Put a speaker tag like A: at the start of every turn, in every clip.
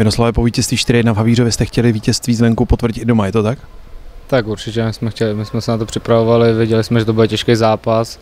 A: Miroslave, po vítězství 4-1 v Havířově jste chtěli vítězství zvenku potvrdit i doma, je to tak?
B: Tak určitě, my jsme se na to připravovali, věděli jsme, že to bude těžký zápas.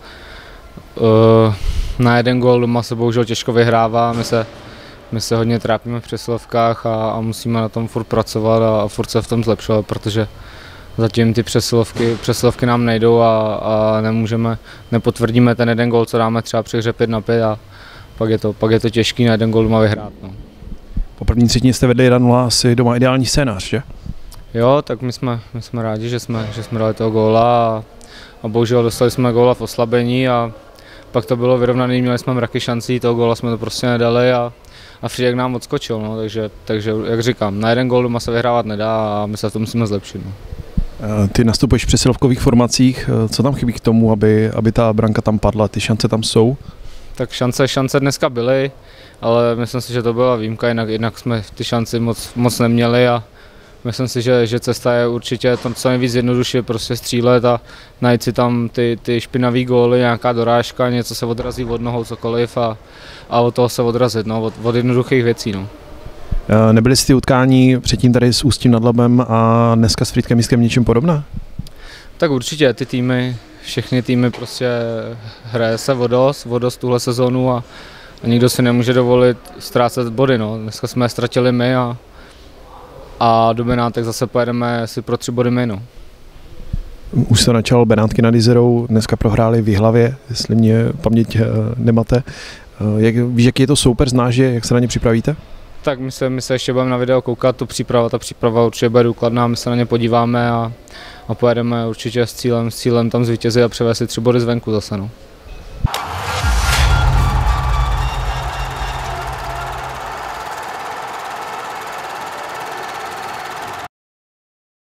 B: Na jeden gól doma se bohužel těžko vyhrává, my se hodně trápíme v přesilovkách a musíme na tom furt pracovat a furt se v tom zlepšovat, protože zatím ty přesilovky nám nejdou a nepotvrdíme ten jeden gól, co dáme třeba při hře 5-5 a pak je to těžký na jeden gól doma vyhrát. No.
A: Po první třetině jste vedli 1-0, asi doma ideální scénář, že?
B: Jo, tak my jsme rádi, že jsme dali toho góla a bohužel dostali jsme góla v oslabení a pak to bylo vyrovnaný, měli jsme mraky šancí, toho góla jsme to prostě nedali a Frýdek nám odskočil, no, takže jak říkám, na jeden gól doma se vyhrávat nedá a my se v tom musíme zlepšit. No.
A: Ty nastupuješ v přesilovkových formacích, co tam chybí k tomu, aby ta branka tam padla, ty šance tam jsou?
B: Tak šance dneska byly, ale myslím si, že to byla výjimka, jinak jsme ty šance moc neměli a myslím si, že cesta je určitě to, co nejvíc jednodušší, prostě střílet a najít si tam ty špinavý góly, nějaká dorážka, něco se odrazí od nohou, cokoliv a od toho se odrazit, no, od jednoduchých věcí. No.
A: Nebyly si ty utkání předtím tady s Ústím nad Labem a dneska s Frýdkem Místkem něčím podobná?
B: Tak určitě, všechny týmy prostě hraje se o dost tuhle sezónu a nikdo si nemůže dovolit ztrácet body. No. Dneska jsme je ztratili my a do Benátek zase pojedeme si pro 3 body my. No.
A: Už se načal Benátky nad Jizerou, dneska prohráli v Jihlavě, jestli mě paměť nemate. Víš, jaký je to soupeř, znáš je, jak se na ně připravíte?
B: Tak my se ještě budeme na video koukat, ta příprava určitě bude důkladná, my se na ně podíváme a pojedeme určitě s cílem tam zvítězit a převést si 3 body zvenku zase. No.